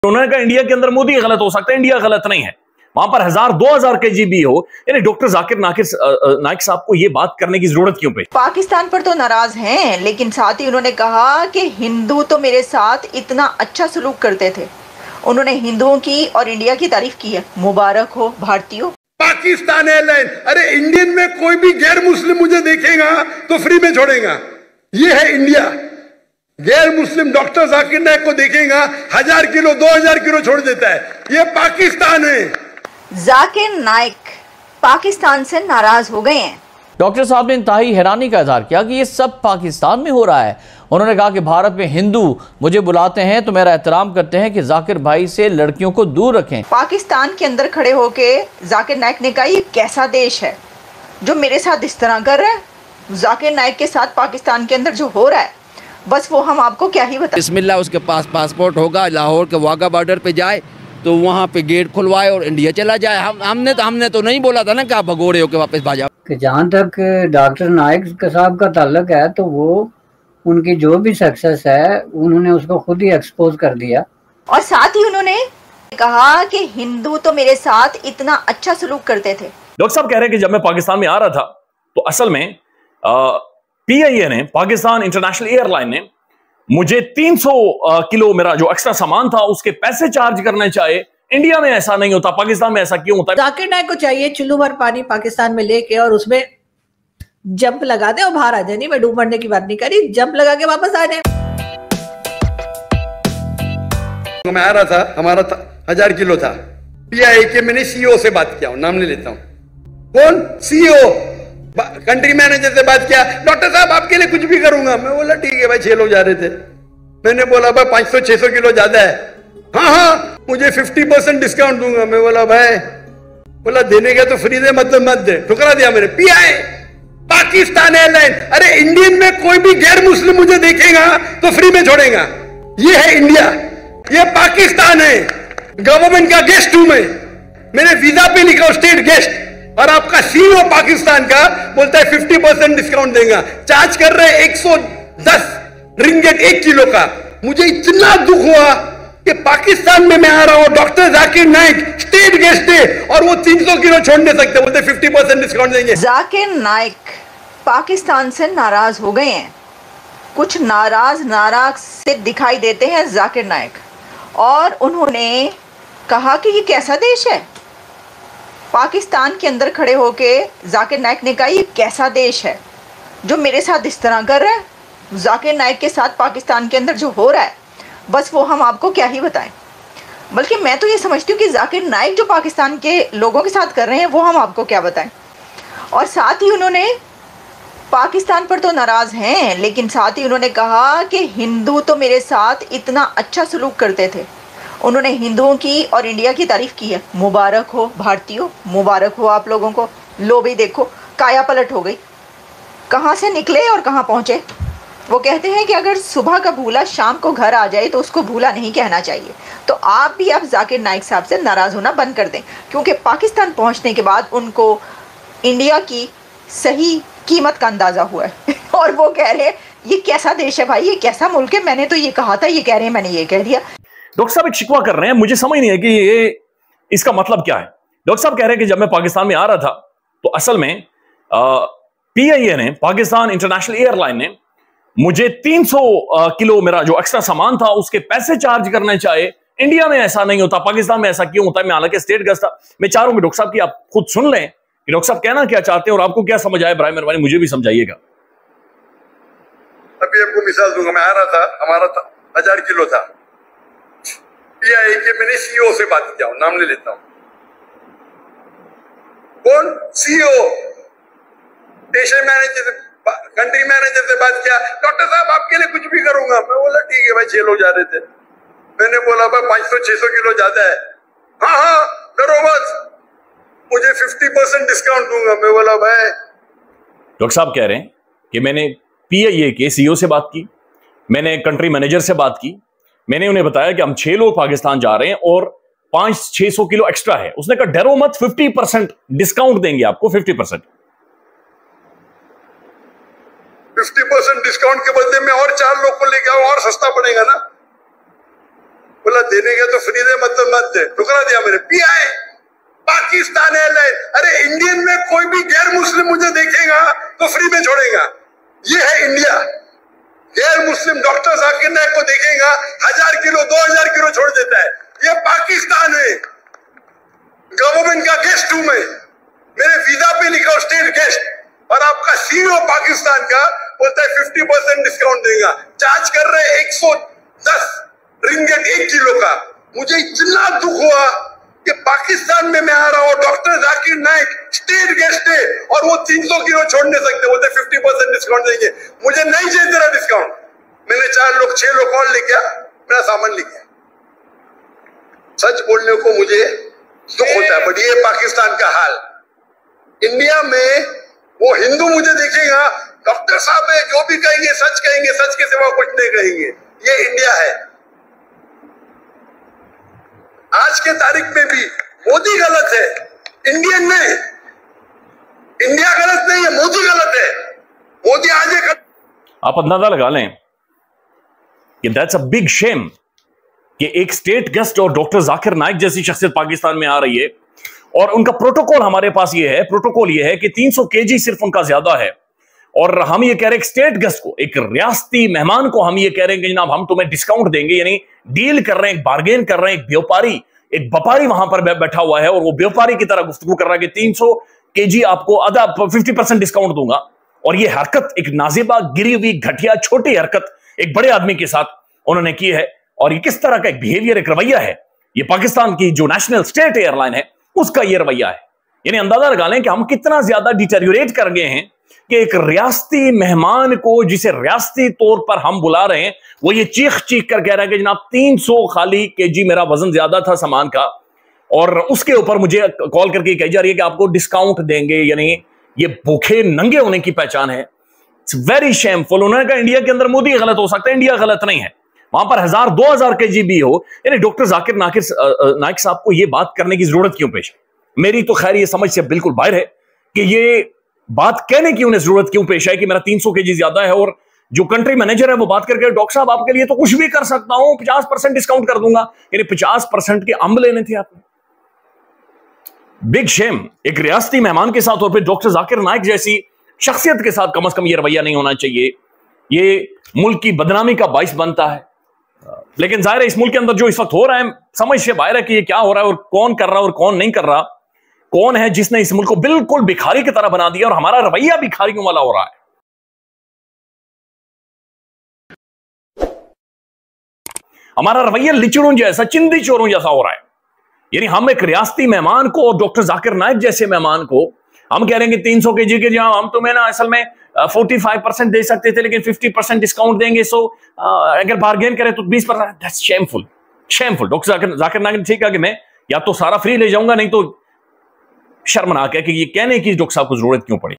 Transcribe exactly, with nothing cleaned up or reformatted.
उन्होंने कहा इंडिया के अंदर मोदी गलत हो सकता है, इंडिया गलत नहीं है। वहां पर हजार दो हजार के जी भी हो, यानी डॉक्टर जाकिर नाइक साहब को यह बात करने की जरूरत क्यों पे? पाकिस्तान पर तो नाराज हैं, लेकिन साथ ही उन्होंने कहा कि हिंदू तो मेरे साथ इतना अच्छा सलूक करते थे। उन्होंने हिंदुओं की और इंडिया की तारीफ की है। मुबारक हो भारतीयों। पाकिस्तान एयरलाइन, अरे इंडियन में कोई भी गैर मुस्लिम मुझे देखेगा तो फ्री में छोड़ेगा। ये है इंडिया। गैर मुस्लिम डॉक्टर जाकिर नाइक को देखेगा, हजार किलो दो हजार किलो छोड़ देता है। ये पाकिस्तान है। जाकिर नाइक पाकिस्तान से नाराज हो गए हैं। डॉक्टर साहब ने इंतहाई हैरानी का इजहार किया कि ये सब पाकिस्तान में हो रहा है। उन्होंने कहा कि भारत में हिंदू मुझे बुलाते हैं तो मेरा एहतराम करते हैं कि जाकिर भाई से लड़कियों को दूर रखें। पाकिस्तान के अंदर खड़े होके जाकिर नाइक ने कहा ये कैसा देश है जो मेरे साथ इस तरह कर रहा है। जाकिर नाइक के साथ पाकिस्तान के अंदर जो हो रहा है बस वो हम आपको क्या ही बताएं। बिस्मिल्लाह, उसके पास पासपोर्ट होगा, लाहौर के वाघा बॉर्डर पे जाए तो वहाँ पे गेट खुलवाए और इंडिया चला जाए। हम हमने तो हमने तो नहीं बोला था ना कि आप भगोड़े होके वापस भाजा। कि जहाँ तक डॉक्टर नाइक के साहब का ताल्लुक है तो वो उनकी जो भी सक्सेस है उन्होंने उसको खुद ही एक्सपोज कर दिया। और साथ ही उन्होंने कहा कि हिंदू तो मेरे साथ इतना अच्छा सलूक करते थे। डॉक्टर साहब कह रहे हैं कि जब मैं पाकिस्तान में आ रहा था तो असल में पीआईए ने, पाकिस्तान इंटरनेशनल एयरलाइन ने मुझे तीन सौ किलो मेरा जो एक्स्ट्रा सामान था उसके पैसे चार्ज करने चाहिए। इंडिया में ऐसा नहीं होता, पाकिस्तान में ऐसा क्यों होता है? जाकिर नाइक को चाहिए चुल्लू भर पानी पाकिस्तान में लेके और उसमें जंप लगा दे और बाहर आ जाए। नहीं, मैं डूब मरने की बात नहीं करी, जंप लगा के वापस आ जाए। मैं आ रहा था, हमारा था, हजार किलो था। पीआईए के मैंने सीईओ से बात किया, नाम नहीं लेता हूं। कौन? सीईओ, कंट्री मैनेजर से बात किया। डॉक्टर साहब आपके लिए कुछ भी करूंगा। मैं बोला ठीक है भाई, छह लोग जा रहे थे। मैंने बोला भाई पांच सौ छह सौ किलो ज्यादा है। हाँ हाँ मुझे फिफ्टी परसेंट डिस्काउंट दूंगा। मैं बोला भाई, बोला देने का तो फ्री दे, मतलब मत दे। ठुकरा दिया मैंने। पीआईए पाकिस्तान एयरलाइन, अरे इंडियन में कोई भी गैर मुस्लिम मुझे देखेगा तो फ्री में छोड़ेगा। ये है इंडिया, ये पाकिस्तान है। गवर्नमेंट का गेस्ट हूं मैं। मैंने वीजा पे लिखा स्टेट गेस्ट, और आपका सीईओ पाकिस्तान का बोलता है फिफ्टी परसेंट डिस्काउंट देगा। चार्ज कर रहे एक सौ दस रिंगेट एक किलो का। मुझे इतना दुख हुआ कि पाकिस्तान में मैं आ रहा हूं, doctor Zakir Naik state guest है और वो तीन सौ किलो छोड़ नहीं सकते, बोलते फिफ्टी परसेंट डिस्काउंट देंगे। जाकिर नाइक पाकिस्तान से नाराज हो गए हैं। कुछ नाराज नाराज से दिखाई देते हैं जाकिर नाइक, और उन्होंने कहा कि ये कैसा देश है। पाकिस्तान के अंदर खड़े होके जाकिर नाइक ने कहा ये कैसा देश है जो मेरे साथ इस तरह कर रहा है। जाकिर नाइक के साथ पाकिस्तान के अंदर जो हो रहा है बस वो हम आपको क्या ही बताएं। बल्कि मैं तो ये समझती हूँ कि जाकिर नाइक जो पाकिस्तान के लोगों के साथ कर रहे हैं वो हम आपको क्या बताएं। और साथ ही उन्होंने पाकिस्तान पर तो नाराज़ हैं, लेकिन साथ ही उन्होंने कहा कि हिंदू तो मेरे साथ इतना अच्छा सलूक करते थे। उन्होंने हिंदुओं की और इंडिया की तारीफ की है। मुबारक हो भारतीयों, मुबारक हो आप लोगों को। लो भी देखो काया पलट हो गई, कहाँ से निकले और कहाँ पहुँचे। वो कहते हैं कि अगर सुबह का भूला शाम को घर आ जाए तो उसको भूला नहीं कहना चाहिए। तो आप भी अब जाकिर नाइक साहब से नाराज़ होना बंद कर दें, क्योंकि पाकिस्तान पहुँचने के बाद उनको इंडिया की सही कीमत का अंदाज़ा हुआ है। और वो कह रहे हैं ये कैसा देश है भाई, ये कैसा मुल्क है। मैंने तो ये कहा था, ये कह रहे हैं मैंने ये कह दिया। डॉक्टर साहब एक शिकवा कर रहे हैं, मुझे समझ नहीं है कि ये इसका मतलब क्या है। डॉक्टर साहब कह रहे हैं कि जब मैं पाकिस्तान में आ रहा था तो असल में पीआईए ने, पाकिस्तान इंटरनेशनल एयरलाइन ने मुझे तीन सौ किलो मेरा जो एक्स्ट्रा सामान था उसके पैसे चार्ज करने चाहिए। इंडिया में ऐसा नहीं होता, पाकिस्तान में ऐसा क्यों होता है? मैं हालांकि स्टेट गेस्ट था। मैं चाह रहा हूं कि डॉक्टर साहब की आप खुद सुन लें कि डॉक्टर साहब कहना क्या चाहते हैं और आपको क्या समझ आए। बराए मेहरबानी मुझे भी समझाइएगा। अभी आपको मिसाल दूंगा। मैं आ रहा था, हमारा था, हजार किलो था। पीआईए के मैंने सीईओ से बात किया, नाम नहीं लेता हूं। कौन? CEO, station manager, country manager से बात किया। डॉक्टर साहब आपके लिए कुछ भी करूंगा। मैं बोला ठीक है भाई, छह लोग जा रहे थे। मैंने बोला भाई पांच सौ छह सौ किलो ज्यादा है। हाँ हाँ करो बस, मुझे फिफ्टी परसेंट डिस्काउंट दूंगा। मैं बोला भाई। डॉक्टर साहब कह रहे हैं कि मैंने पीआईए के सीईओ से बात की, मैंने कंट्री मैनेजर से बात की, मैंने उन्हें बताया कि हम छह लोग पाकिस्तान जा रहे हैं और पांच छह सौ किलो एक्स्ट्रा है। उसने कहा डरो मत, फिफ्टी परसेंट डिस्काउंट देंगे आपको, fifty percent fifty percent discount के बदले में और चार लोग को लेके आओ और सस्ता पड़ेगा ना। बोला देने के तो फ्री दे, मतलब मत दे। ठुकरा दिया मैंने। पीआई पाकिस्तान एयरलाइन, अरे इंडियन में कोई भी गैर मुस्लिम मुझे देखेगा तो फ्री में छोड़ेगा। ये है इंडिया। गैर मुस्लिम डॉक्टर जाकिर नाइक को देखेगा, हजार किलो दो हजार किलो छोड़ देता है। ये पाकिस्तान है। गवर्नमेंट का गेस्ट हूं मैं, मेरे वीजा पे लिखा स्टेट गेस्ट, और आपका सीईओ पाकिस्तान का बोलता है फिफ्टी परसेंट डिस्काउंट देगा। चार्ज कर रहे एक सौ दस रिंगेट एक किलो का। मुझे इतना दुख हुआ कि पाकिस्तान में मैं आ रहा हूं, doctor Zakir Naik state guest है और वो तीन सौ किलो छोड़ नहीं सकते, बोलते फिफ्टी परसेंट डिस्काउंट देंगे। मुझे नहीं चाहिए तेरा डिस्काउंट। मैंने चार लोग छह लोग कॉल लेके मेरा सामान ले गया। सच बोलने को मुझे दुख होता है, बट ये पाकिस्तान का हाल। इंडिया में वो हिंदू मुझे देखेगा, डॉक्टर साहब है, जो भी कहेंगे सच कहेंगे, सच के सिवा कुछ नहीं कहेंगे। ये इंडिया है। आज के तारीख में भी मोदी गलत है, इंडियन नहीं। इंडिया गलत नहीं है, मोदी गलत है। मोदी आज एक आप अंदाजा लगा लें कि दैट्स अ बिग शेम कि एक स्टेट गेस्ट और डॉक्टर जाकिर नाइक जैसी शख्सियत पाकिस्तान में आ रही है, और उनका प्रोटोकॉल हमारे पास ये है, प्रोटोकॉल ये है कि तीन सौ केजी सिर्फ उनका ज्यादा है, और हम ये कह रहे हैं स्टेट गेस्ट को, एक रियासती मेहमान को हम ये कह रहे हैं कि जनाब हम तुम्हें डिस्काउंट देंगे। यानी डील कर रहे हैं, एक बार्गेन कर रहे हैं। एक व्यापारी, एक व्यापारी वहां पर बैठा हुआ है और वो व्यापारी की तरह गुफ्तगू कर रहा है कि तीन सौ केजी आपको आधा फिफ्टी परसेंट डिस्काउंट दूंगा। और ये हरकत एक नाजिबा, गिरी हुई, घटिया, छोटी हरकत एक बड़े आदमी के साथ उन्होंने की है। और ये किस तरह का एक बिहेवियर, एक रवैया है, ये पाकिस्तान की जो नेशनल स्टेट एयरलाइन है उसका ये रवैया है। यानी अंदाजा लगा लें कि हम कितना ज्यादा डिटेरियोरेट कर गए हैं कि एक रियासती मेहमान को, जिसे रियासती तौर पर हम बुला रहे हैं, वो ये चीख चीख कर कह रहा है कि जनाब तीन सौ खाली केजी मेरा वजन ज्यादा था सामान का, और उसके ऊपर मुझे कॉल करके कही जा रही है कि आपको डिस्काउंट देंगे। यानी ये भूखे नंगे होने की पहचान है। It's very shameful. उन्होंने कहा इंडिया के अंदर मोदी गलत हो सकता है, इंडिया गलत नहीं है। वहां पर हजार दो हजार के जी भी हो। यानी डॉक्टर जाकिर नाकिर नाइक साहब को यह बात करने की जरूरत क्यों पेश है? मेरी तो खैर ये समझ से बिल्कुल बाहर है कि ये बात कहने की उन्हें जरूरत क्यों पेश है कि मेरा तीन सौ के जी ज्यादा है, और जो कंट्री मैनेजर है वो बात करके डॉक्टर साहब आपके लिए तो कुछ भी कर सकता हूं, पचास परसेंट डिस्काउंट कर दूंगा। यानी पचास परसेंट के अंब लेने थे आपने। Big shame. एक रियासती मेहमान के साथ और फिर डॉक्टर जाकिर नाइक जैसी शख्सियत के साथ कम अज कम ये रवैया नहीं होना चाहिए। ये मुल्क की बदनामी का बाइस बनता है। लेकिन जाहिर है इस मुल्क के अंदर जो इस वक्त हो रहा है, समझ से बाहर है कि ये क्या हो रहा है और कौन कर रहा है और कौन नहीं कर रहा। कौन है जिसने इस मुल्क को बिल्कुल भिखारी की तरह बना दिया, और हमारा रवैया भिखारियों वाला हो रहा है। हमारा रवैया लिचड़ों जैसा, चिंदी चोरों जैसा हो रहा है। यानी हम एक रियासती मेहमान को और डॉक्टर जाकिर नाइक जैसे मेहमान को हम कह रहे हैं कि तीन सौ के जी के जहां हम तुम्हें ना असल में पैंतालीस परसेंट दे सकते थे, लेकिन पचास परसेंट डिस्काउंट देंगे। सो अगर बार्गेन करें तो बीस percent. That's shameful, shameful. Doctor Zakir Zakir Naik ने ठीक है कि मैं या तो सारा फ्री ले जाऊंगा, नहीं तो शर्मनाक है कि ये कहने की डॉक्टर साहब को जरूरत क्यों पड़ी।